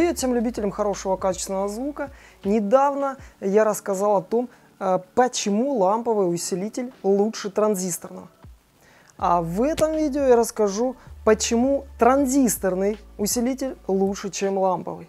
Привет всем любителям хорошего качественного звука. Недавно я рассказал о том, почему ламповый усилитель лучше транзисторного. А в этом видео я расскажу, почему транзисторный усилитель лучше, чем ламповый.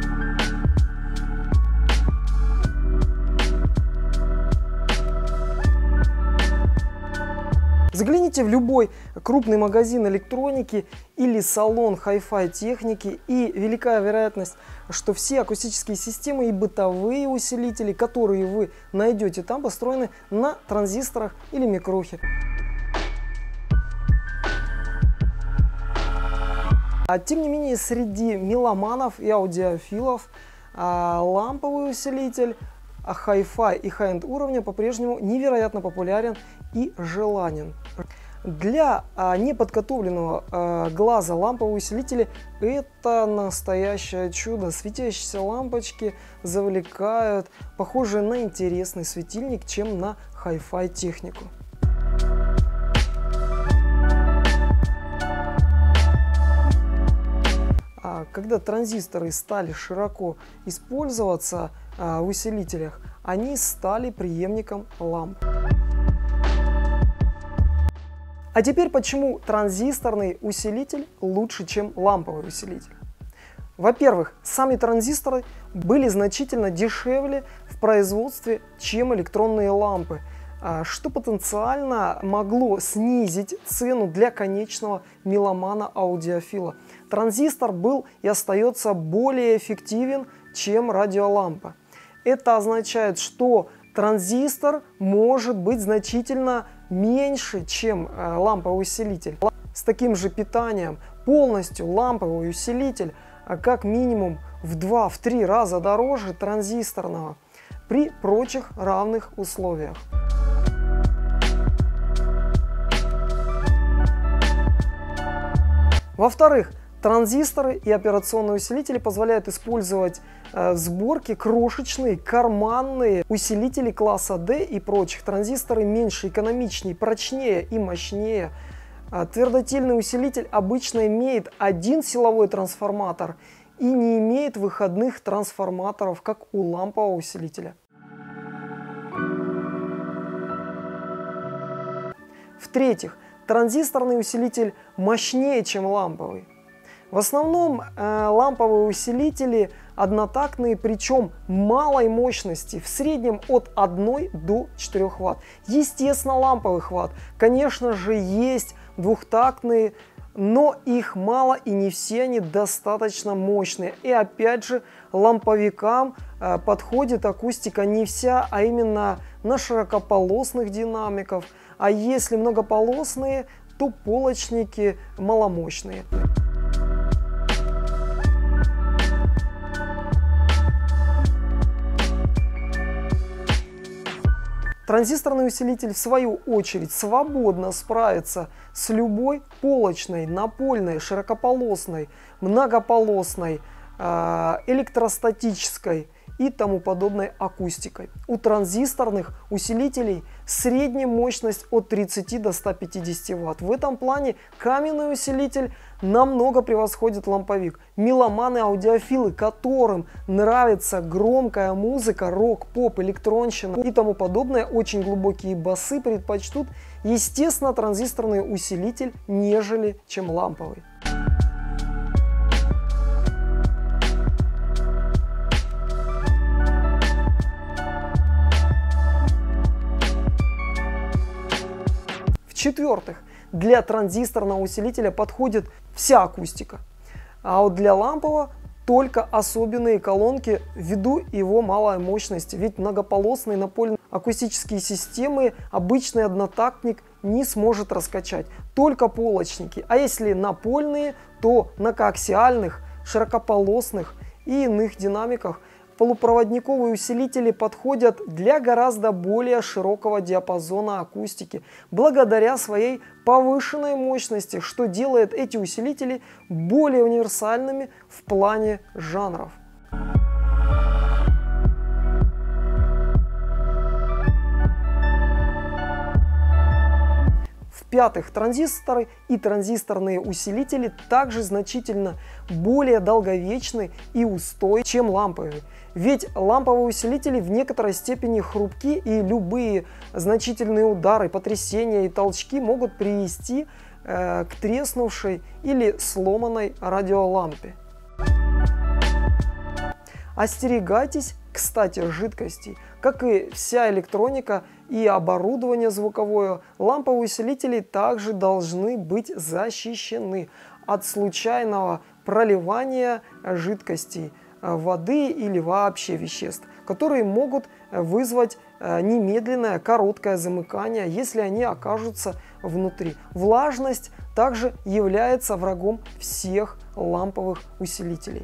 Загляните в любой крупный магазин электроники или салон хай-фай техники, и велика вероятность, что все акустические системы и бытовые усилители, которые вы найдете там, построены на транзисторах или микрухе. Тем не менее, среди меломанов и аудиофилов ламповый усилитель хай-фай и хай-энд уровня по-прежнему невероятно популярен и желанен. Для неподготовленного глаза ламповые усилители — это настоящее чудо. Светящиеся лампочки завлекают, похожие на интересный светильник, чем на хай-фай технику. Когда транзисторы стали широко использоваться в усилителях, они стали преемником ламп. А теперь почему транзисторный усилитель лучше, чем ламповый усилитель? Во-первых, сами транзисторы были значительно дешевле в производстве, чем электронные лампы, что потенциально могло снизить цену для конечного меломана-аудиофила. Транзистор был и остается более эффективен, чем радиолампа. Это означает, что транзистор может быть значительно меньше, чем ламповый усилитель. С таким же питанием полностью ламповый усилитель как минимум в 2-3 раза дороже транзисторного при прочих равных условиях. Во-вторых, транзисторы и операционные усилители позволяют использовать в сборке крошечные карманные усилители класса D и прочих. Транзисторы меньше, экономичнее, прочнее и мощнее. Твердотельный усилитель обычно имеет один силовой трансформатор и не имеет выходных трансформаторов, как у лампового усилителя. В-третьих, транзисторный усилитель мощнее, чем ламповый. В основном ламповые усилители однотактные, причем малой мощности, в среднем от 1 до 4 Вт. Естественно, ламповых Вт. Конечно же, есть двухтактные, но их мало и не все они достаточно мощные. И опять же, ламповикам подходит акустика не вся, а именно на широкополосных динамиков. А если многополосные, то полочники маломощные. Транзисторный усилитель, в свою очередь, свободно справится с любой полочной, напольной, широкополосной, многополосной, электростатической и тому подобной акустикой. У транзисторных усилителей средняя мощность от 30 до 150 Вт. В этом плане каменный усилитель намного превосходит ламповик. Меломаны, аудиофилы, которым нравится громкая музыка, рок, поп, электронщина и тому подобное, очень глубокие басы предпочтут, естественно, транзисторный усилитель, нежели чем ламповый. В-четвертых, для транзисторного усилителя подходит вся акустика, а вот для лампового только особенные колонки ввиду его малой мощности, ведь многополосные напольные акустические системы обычный однотактник не сможет раскачать, только полочники, а если напольные, то на коаксиальных, широкополосных и иных динамиках полупроводниковые усилители подходят для гораздо более широкого диапазона акустики, благодаря своей повышенной мощности, что делает эти усилители более универсальными в плане жанров. В-пятых, транзисторы и транзисторные усилители также значительно более долговечны и устойчивы, чем ламповые. Ведь ламповые усилители в некоторой степени хрупки, и любые значительные удары, потрясения и толчки могут привести к треснувшей или сломанной радиолампе. Остерегайтесь, кстати, жидкостей. Как и вся электроника и оборудование звуковое, ламповые усилители также должны быть защищены от случайного проливания жидкостей, воды или вообще веществ, которые могут вызвать немедленное короткое замыкание, если они окажутся внутри. Влажность также является врагом всех ламповых усилителей.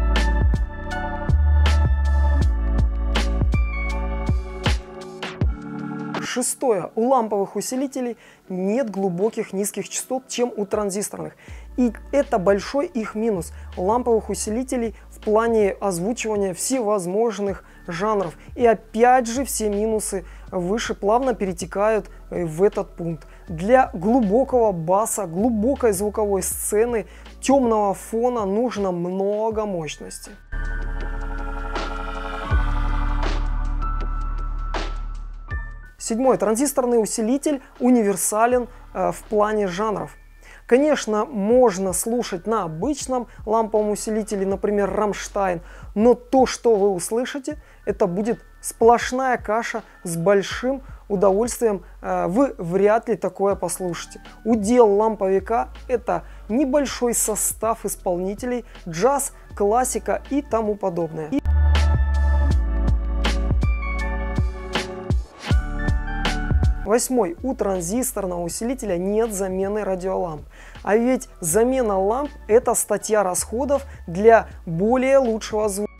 Шестое. У ламповых усилителей нет глубоких низких частот, чем у транзисторных. И это большой их минус ламповых усилителей в плане озвучивания всевозможных жанров. И опять же все минусы выше плавно перетекают в этот пункт. Для глубокого баса, глубокой звуковой сцены, темного фона нужно много мощности. Седьмой. Транзисторный усилитель универсален в плане жанров. Конечно, можно слушать на обычном ламповом усилителе, например, Rammstein, но то, что вы услышите, это будет сплошная каша с большим удовольствием. Вы вряд ли такое послушаете. Удел ламповика – это небольшой состав исполнителей, джаз, классика и тому подобное. Восьмой. У транзисторного усилителя нет замены радиоламп. А ведь замена ламп – это статья расходов для более лучшего звука.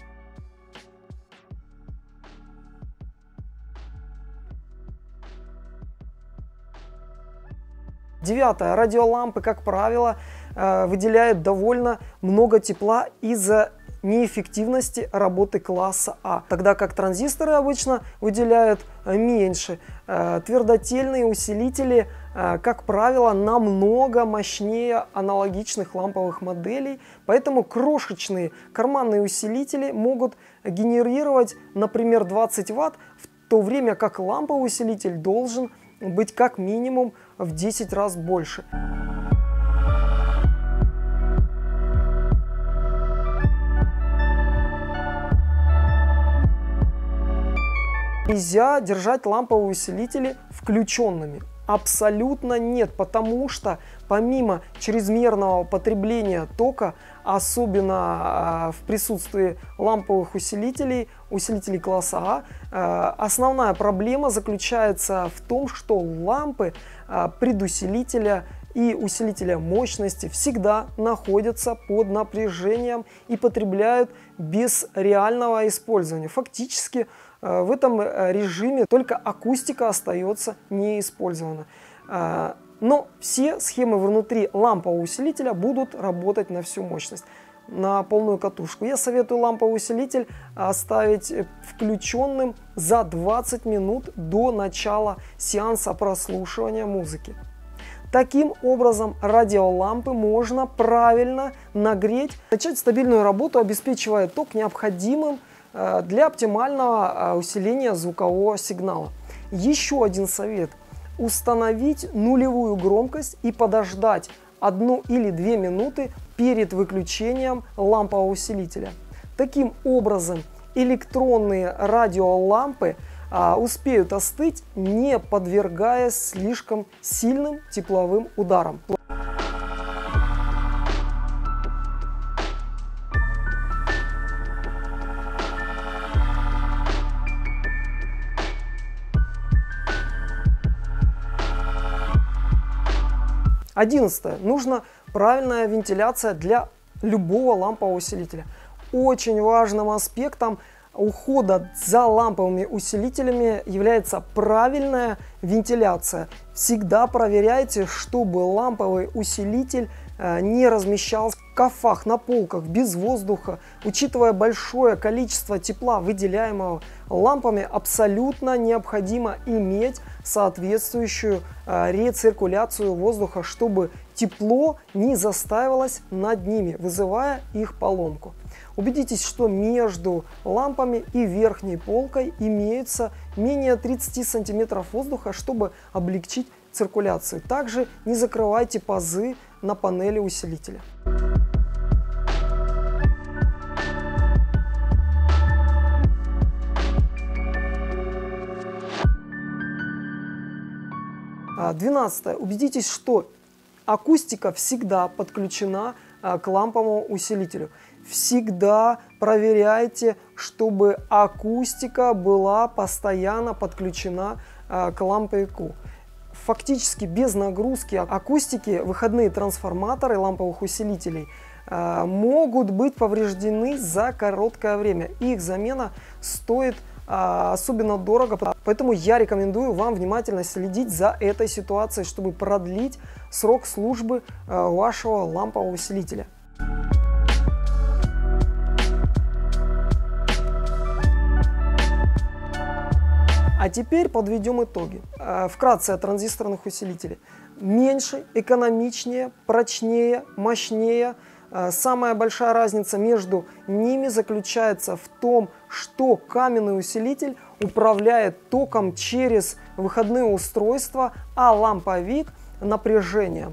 Девятое. Радиолампы, как правило, выделяют довольно много тепла из-за неэффективности работы класса А, тогда как транзисторы обычно выделяют меньше. Твердотельные усилители, как правило, намного мощнее аналогичных ламповых моделей, поэтому крошечные карманные усилители могут генерировать, например, 20 Вт, в то время как ламповый усилитель должен быть как минимум в 10 раз больше. Нельзя держать ламповые усилители включенными. Абсолютно нет, потому что помимо чрезмерного потребления тока, особенно в присутствии ламповых усилителей, усилителей класса А, основная проблема заключается в том, что лампы предусилителя и усилителя мощности всегда находятся под напряжением и потребляют без реального использования. Фактически в этом режиме только акустика остается неиспользована. Но все схемы внутри лампового усилителя будут работать на всю мощность, на полную катушку. Я советую ламповый усилитель оставить включенным за 20 минут до начала сеанса прослушивания музыки. Таким образом, радиолампы можно правильно нагреть, начать стабильную работу, обеспечивая ток, необходимым для оптимального усиления звукового сигнала. Еще один совет. Установить нулевую громкость и подождать 1 или 2 минуты перед выключением лампового усилителя. Таким образом, электронные радиолампы успеют остыть, не подвергаясь слишком сильным тепловым ударам. 11. Нужна правильная вентиляция для любого лампового усилителя. Очень важным аспектом ухода за ламповыми усилителями является правильная вентиляция. Всегда проверяйте, чтобы ламповый усилитель не размещался в шкафах, на полках, без воздуха, учитывая большое количество тепла, выделяемого лампами, абсолютно необходимо иметь соответствующую рециркуляцию воздуха, чтобы тепло не застаивалось над ними, вызывая их поломку. Убедитесь, что между лампами и верхней полкой имеется менее 30 см воздуха, чтобы облегчить циркуляцию. Также не закрывайте пазы на панели усилителя. Двенадцатое. Убедитесь, что акустика всегда подключена к ламповому усилителю. Всегда проверяйте, чтобы акустика была постоянно подключена к ламповику. Фактически без нагрузки акустики выходные трансформаторы ламповых усилителей могут быть повреждены за короткое время. Их замена стоит особенно дорого, поэтому я рекомендую вам внимательно следить за этой ситуацией, чтобы продлить срок службы вашего лампового усилителя. А теперь подведем итоги. Вкратце о транзисторных усилителях. Меньше, экономичнее, прочнее, мощнее. Самая большая разница между ними заключается в том, что каменный усилитель управляет током через выходные устройства, а ламповик – напряжением.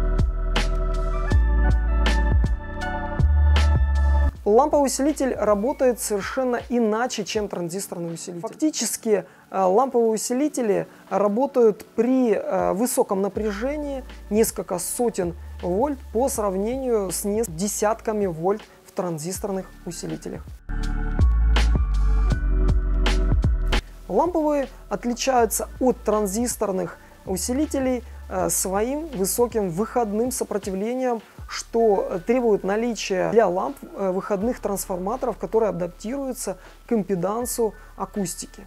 Ламповый усилитель работает совершенно иначе, чем транзисторный усилитель. Фактически ламповые усилители работают при высоком напряжении, несколько сотен вольт, по сравнению с десятками вольт в транзисторных усилителях. Ламповые отличаются от транзисторных усилителей своим высоким выходным сопротивлением, что требует наличия для ламп выходных трансформаторов, которые адаптируются к импедансу акустики.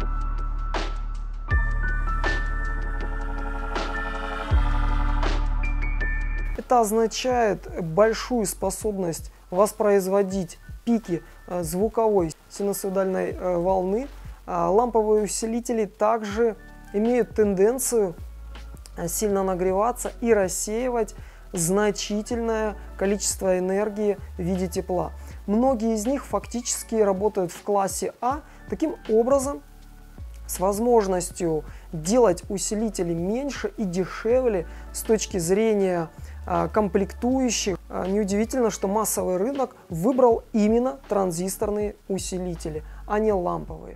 Это означает большую способность воспроизводить пики звуковой синусоидальной волны. Ламповые усилители также имеют тенденцию сильно нагреваться и рассеивать значительное количество энергии в виде тепла. Многие из них фактически работают в классе А. Таким образом, с возможностью делать усилители меньше и дешевле с точки зрения комплектующих, неудивительно, что массовый рынок выбрал именно транзисторные усилители, а не ламповые.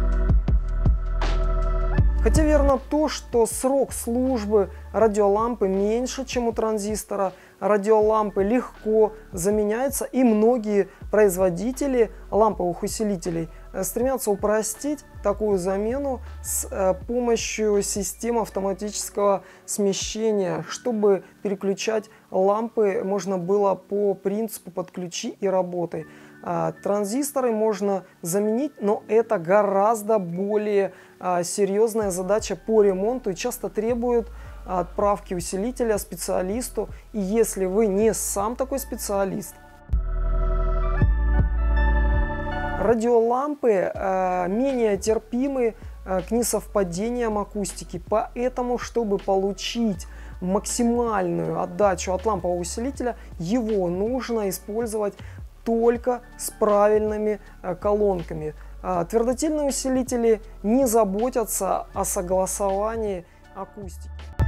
Хотя верно то, что срок службы радиолампы меньше, чем у транзистора. Радиолампы легко заменяются, и многие производители ламповых усилителей стремятся упростить такую замену с помощью системы автоматического смещения, чтобы переключать лампы можно было по принципу «подключи и работай». Транзисторы можно заменить, но это гораздо более серьезная задача по ремонту и часто требует отправки усилителя специалисту. И если вы не сам такой специалист, радиолампы менее терпимы к несовпадениям акустики, поэтому, чтобы получить максимальную отдачу от лампового усилителя, его нужно использовать только с правильными колонками. Твердотельные усилители не заботятся о согласовании акустики.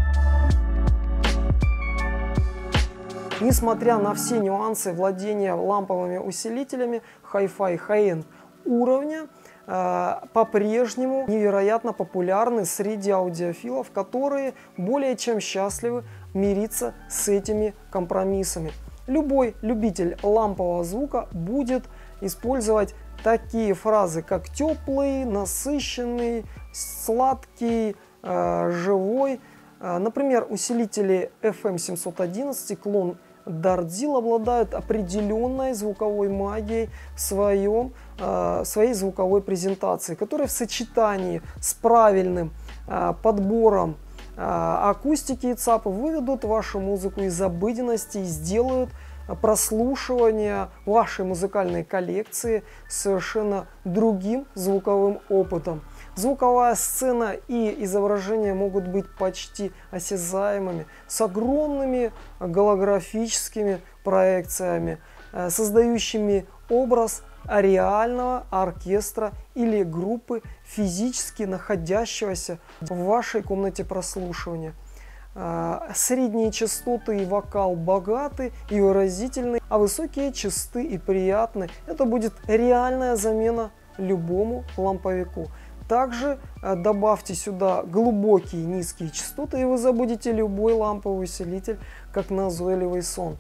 Несмотря на все нюансы владения ламповыми усилителями Hi-Fi High-End уровня, по-прежнему невероятно популярны среди аудиофилов, которые более чем счастливы мириться с этими компромиссами. Любой любитель лампового звука будет использовать такие фразы, как теплый, насыщенный, сладкий, живой. Например, усилители FM711 клон Dardzil обладают определенной звуковой магией в своей звуковой презентации, которая в сочетании с правильным подбором акустики и ЦАПа выведут вашу музыку из обыденности и сделают прослушивания вашей музыкальной коллекции с совершенно другим звуковым опытом. Звуковая сцена и изображение могут быть почти осязаемыми, с огромными голографическими проекциями, создающими образ реального оркестра или группы, физически находящегося в вашей комнате прослушивания. Средние частоты и вокал богаты и выразительны, а высокие чисты и приятны. Это будет реальная замена любому ламповику. Также добавьте сюда глубокие низкие частоты, и вы забудете любой ламповый усилитель, как назойливый сон.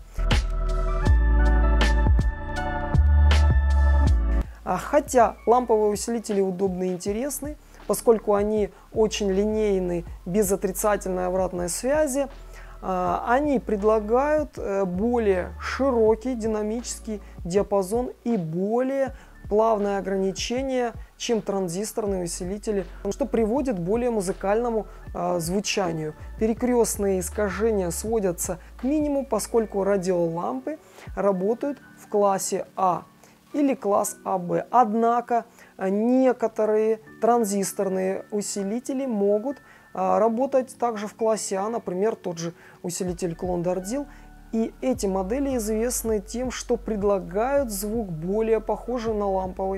Хотя ламповые усилители удобны и интересны, поскольку они очень линейны, без отрицательной обратной связи, они предлагают более широкий динамический диапазон и более плавное ограничение, чем транзисторные усилители, что приводит к более музыкальному звучанию. Перекрестные искажения сводятся к минимуму, поскольку радиолампы работают в классе А или класс АБ. Однако некоторые транзисторные усилители могут работать также в классе А, например, тот же усилитель клон Дардил. И эти модели известны тем, что предлагают звук более похожий на ламповый.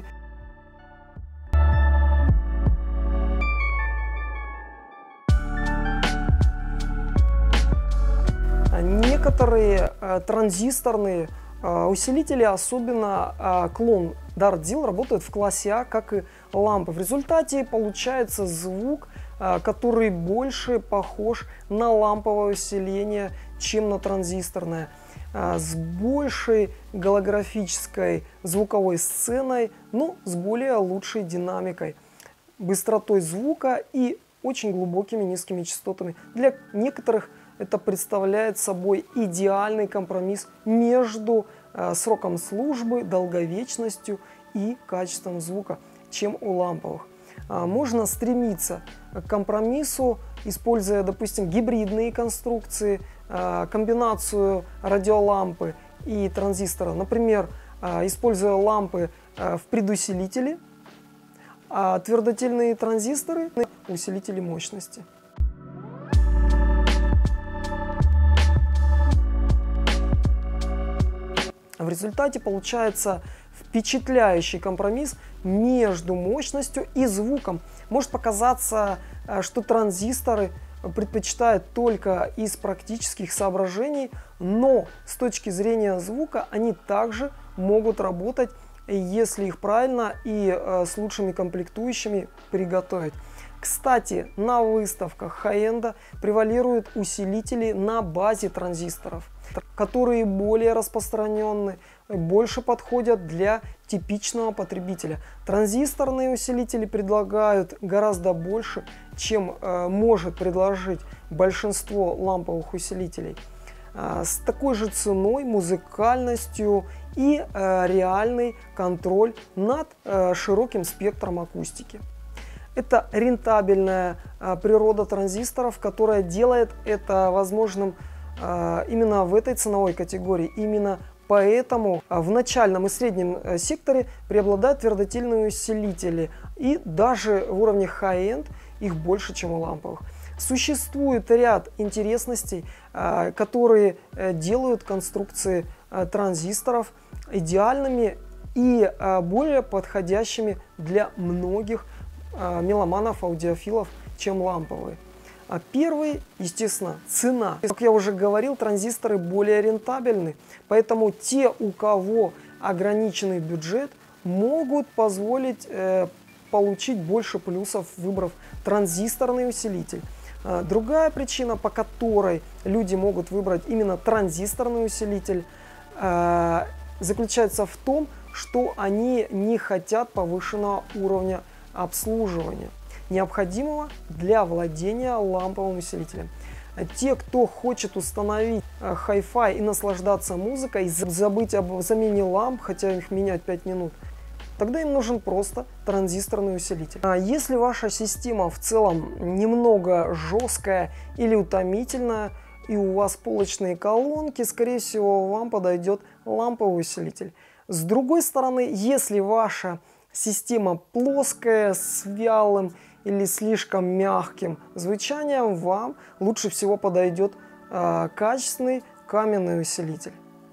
Некоторые транзисторные усилители, особенно клон Дардил, работают в классе А, как и лампы. В результате получается звук, который больше похож на ламповое усиление, чем на транзисторное, с большей голографической звуковой сценой, но с более лучшей динамикой, быстротой звука и очень глубокими низкими частотами. Для некоторых это представляет собой идеальный компромисс между сроком службы, долговечностью и качеством звука, чем у ламповых. Можно стремиться к компромиссу, используя, допустим, гибридные конструкции, комбинацию радиолампы и транзистора. Например, используя лампы в предусилителе, а твердотельные транзисторы – усилители мощности. В результате получается впечатляющий компромисс между мощностью и звуком. Может показаться, что транзисторы предпочитают только из практических соображений, но с точки зрения звука они также могут работать, если их правильно и с лучшими комплектующими приготовить. Кстати, на выставках хай-энда превалируют усилители на базе транзисторов, которые более распространенны, больше подходят для типичного потребителя. Транзисторные усилители предлагают гораздо больше, чем может предложить большинство ламповых усилителей, с такой же ценой, музыкальностью и реальный контроль над широким спектром акустики. Это рентабельная природа транзисторов, которая делает это возможным именно в этой ценовой категории. Именно поэтому в начальном и среднем секторе преобладают твердотельные усилители. И даже в уровне high-end их больше, чем у ламповых. Существует ряд интересностей, которые делают конструкции транзисторов идеальными и более подходящими для многих меломанов, аудиофилов, чем ламповые. Первый, естественно, цена. Как я уже говорил, транзисторы более рентабельны, поэтому те, у кого ограниченный бюджет, могут позволить получить больше плюсов, выбрав транзисторный усилитель. Другая причина, по которой люди могут выбрать именно транзисторный усилитель, заключается в том, что они не хотят повышенного уровня обслуживания, необходимого для владения ламповым усилителем. Те, кто хочет установить хай-фай и наслаждаться музыкой, и забыть об замене ламп, хотя их менять 5 минут, тогда им нужен просто транзисторный усилитель. Если ваша система в целом немного жесткая или утомительная, и у вас полочные колонки, скорее всего, вам подойдет ламповый усилитель. С другой стороны, если ваша система плоская, с вялым или слишком мягким звучанием, вам лучше всего подойдет качественный каменный усилитель.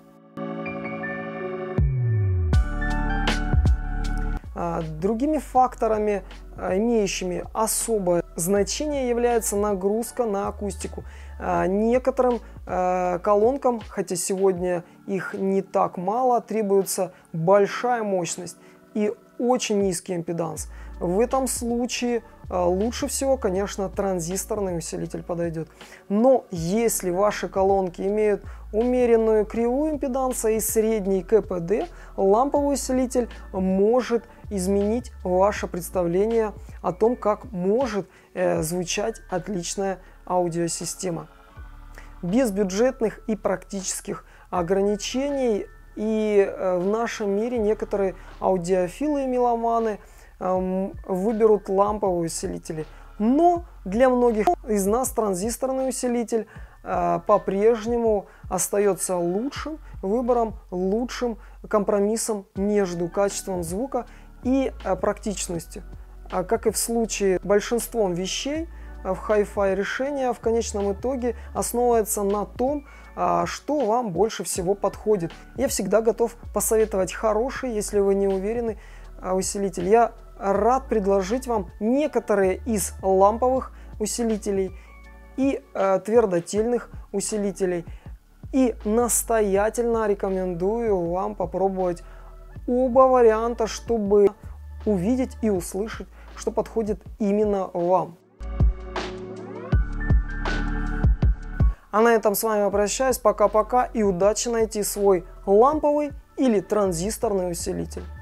Другими факторами, имеющими особое значение, является нагрузка на акустику. Некоторым колонкам, хотя сегодня их не так мало, требуется большая мощность и очень низкий импеданс. В этом случае лучше всего, конечно, транзисторный усилитель подойдет. Но если ваши колонки имеют умеренную кривую импеданса и средний КПД, ламповый усилитель может изменить ваше представление о том, как может звучать отличная аудиосистема. Без бюджетных и практических ограничений, и в нашем мире некоторые аудиофилы и меломаны выберут ламповые усилители. Но для многих из нас транзисторный усилитель по-прежнему остается лучшим выбором, лучшим компромиссом между качеством звука и практичностью. Как и в случае с большинством вещей, в Hi-Fi решение в конечном итоге основывается на том, что вам больше всего подходит. Я всегда готов посоветовать хороший, если вы не уверены, усилитель. Я рад предложить вам некоторые из ламповых усилителей и твердотельных усилителей. И настоятельно рекомендую вам попробовать оба варианта, чтобы увидеть и услышать, что подходит именно вам. А на этом с вами прощаюсь. Пока-пока и удачи найти свой ламповый или транзисторный усилитель.